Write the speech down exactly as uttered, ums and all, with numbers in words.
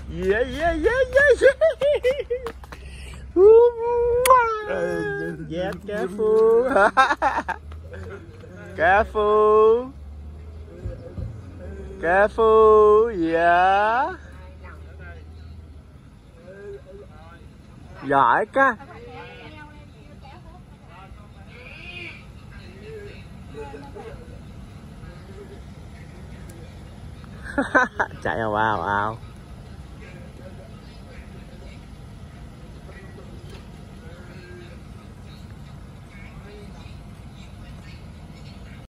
Yeah, yeah, yeah, yeah, yeah. Yeah, careful. Careful. Careful. Yeah. Giỏi ca. Chạy ào ào ào.